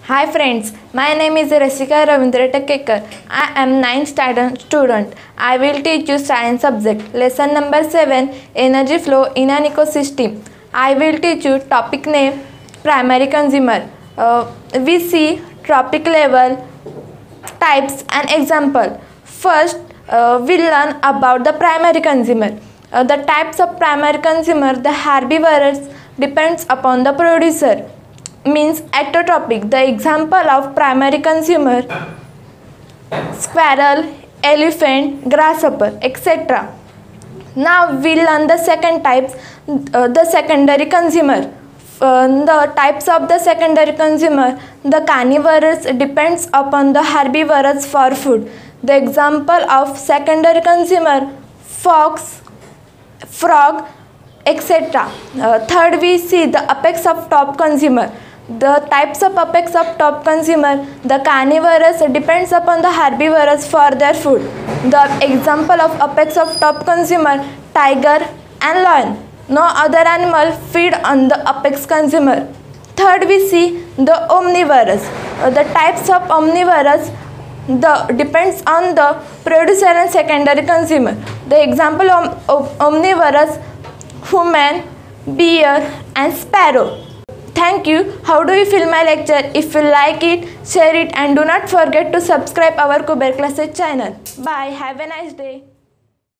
Hi friends, my name is Rasika Ravindra Takekar. I am 9th standard student. I will teach you science subject. Lesson number 7, Energy Flow in an Ecosystem. I will teach you topic name, Primary Consumer. We see topic level, types and example. First, we'll learn about the primary consumer. The types of primary consumer, the herbivores depends upon the producer. Means ectotropic. The example of primary consumer: squirrel, elephant, grasshopper, etc. Now we learn the second types, the secondary consumer. The types of the secondary consumer: the carnivores depends upon the herbivores for food. The example of secondary consumer: fox, frog, etc. Third, we see the apex of top consumer. The types of apex of top consumer: the carnivores depends upon the herbivores for their food. The example of apex of top consumer: tiger and lion. No other animal feed on the apex consumer. Third, we see the omnivores. The types of omnivores depends on the producer and secondary consumer. The example of omnivores: human, bear and sparrow. Thank you. How do you feel my lecture? If you like it, share it and do not forget to subscribe our KUBER classes channel. Bye. Have a nice day.